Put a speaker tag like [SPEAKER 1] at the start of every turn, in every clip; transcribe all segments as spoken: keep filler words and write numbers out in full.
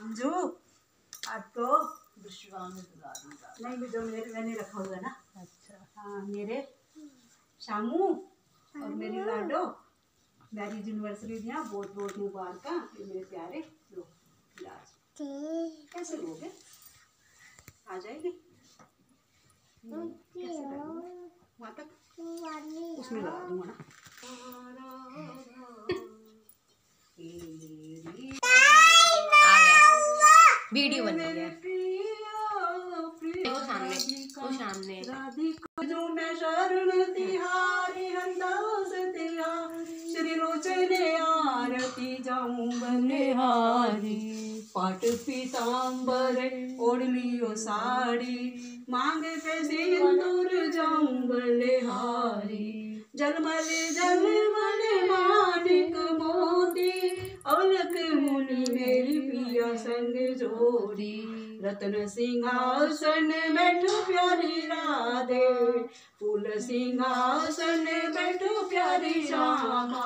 [SPEAKER 1] अंजू आज तो नहीं जो मेरे मैंने रखा हुआ है ना। अच्छा हाँ मेरे शामू और मेरी लाडो मैरिज यूनिवर्सरी दिया बहुत बहुत मुबारक मेरे प्यारे लो इलाज कैसे लोगे आ जाएगी कैसे वहाँ तक उसमें लगा दूंगा ना।
[SPEAKER 2] वीडियो बन गया वो सामने वो सामने
[SPEAKER 1] राधिका जो मैं शरण तिहारी हंदास तिया श्री लोचने आरती जाऊं बलिहारी पाट पीतांबर ओढ़ लियो साड़ी मांग पे सिंदूर जाऊं बलिहारी जलमल जलमल मानिक मोती औलक मुनि मेरी पिया संग जोड़ी रत्न सिंहासन बैठो प्यारी राधे फूल सिंहासन बैठो प्यारी श्यामा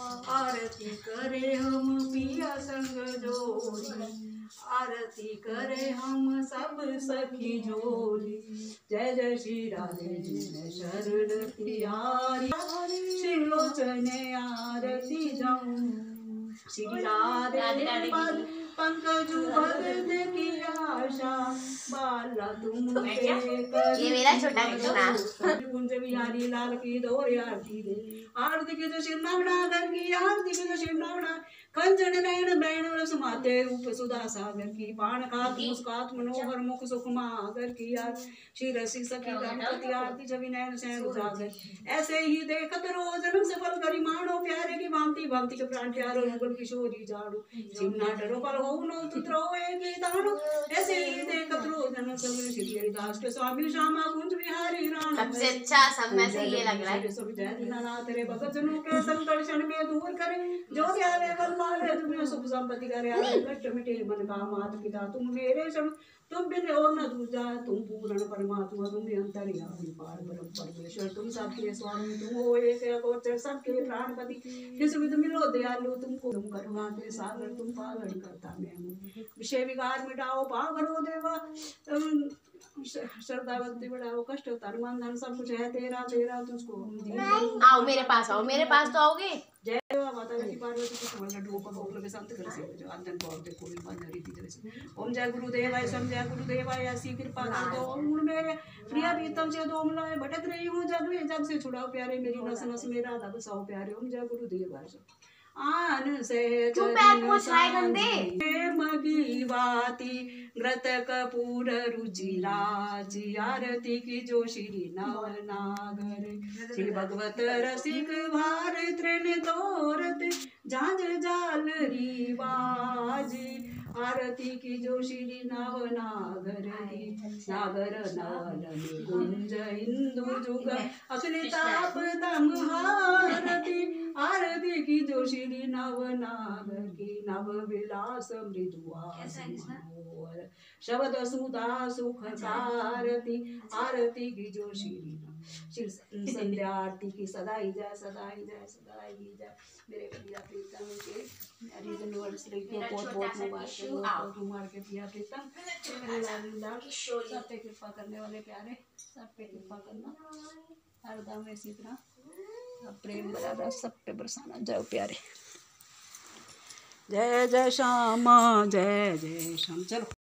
[SPEAKER 1] आरती करे हम पिया संग जोड़ी आरती करे हम सब सखी जोड़ी जय जय श्री राधे जी मैं शरण तिहारी श्री लोचने आरती जाऊं श्री राधे पंकज भगत की आशा बाला तुम
[SPEAKER 2] ये मेरा छोटा कृष्णा
[SPEAKER 1] कुंज बिहारी लाल की दोहरी आरती दे आरती की जो शिवनावना घर की आरती की जो शिवनावना कंचन नयन बैण रस माते रूप सुधा सागर की पान खात मुस्कात मनोहर मुख सुखमा अगर की यार श्री रसी सखी गणपति आरती छवि नयन सैन उजागर ऐसे ही देखत रोज जन्म सफल करी मानो प्यारे की भांति भांति के प्राण प्यारो युगल किशोरी जाड़ू चिन्ना डरो पर हो नो तुत्रो एक दानो ऐसे ही देखत रोज जन्म सफल श्री हरिदास के स्वामी श्यामा कुंज बिहारी राम
[SPEAKER 2] सबसे अच्छा सब में से ये लग रहा है
[SPEAKER 1] सब जय दीनानाथ रे भगत जनों के संकर्षण में दूर करे जो ध्यावे बल मारे तुम्हें सुख संपत्ति करे आवे कष्ट मिटे मन का मात पिता तुम मेरे शरण तुम बिन और न दूजा तुम पूर्ण परमात्मा तुम अंतर्यामी पार ब्रह्म परमेश्वर तुम सबके स्वामी तुम हो एक अगोचर सबके प्राणपति किस विध मिलो दयालु तुमको तुम करुणा के सागर तुम पालन करता मैं विषय विकार मिटाओ पावरो देवा श्रद्धा भक्ति बढ़ाओ कष्ट तन मन धन सब कुछ है तेरा तेरा तुझको
[SPEAKER 2] आओ मेरे पास आओ मेरे पास तो आओगे
[SPEAKER 1] जय माता की पार्वती की कमल लड्डू पर भोग लगे संत कर से जो अंधन को दे कोई मन रीति जैसे ओम जय गुरुदेवाय सम जय गुरुदेवाय ऐसी कृपा कर दो ओम मेरे प्रिय प्रीतम से दो मिलाए भटक रही हूँ जग में जग से छुड़ाओ प्यारे मेरी नस नस मेरा दब साओ प्यारे ओम जय गुरुदेवाय आन से मगी बाती ग्रत कपूर रुचिराज आरती की जो श्री नवनागर श्री भगवत रसिक भार तृण तोरत झांझ जाल रिवाजी आरती की जो श्री नवनागर नागर नाल कुंज हिंदू जुग अखिल ताप तम हारती आरती की जो श्री नवनागर की नव विलास मृदुआ शब्द सुधा सुख आरती आरती की जो श्री संध्या आरती की सदाई जय सदाई जय सदाई जय मेरे प्रिय प्रीतम के मैरिज यूनिवर्सरी को बहुत बहुत मुबारक मुबारक के प्रिय प्रीतम मेरे लाल लाल सब पे कृपा करने वाले प्यारे सब पे कृपा करना हरदम इसी तरह प्रेम बराबर सब पे बरसाना जाओ प्यारे जय जय श्यामा जय जय श्याम चलो।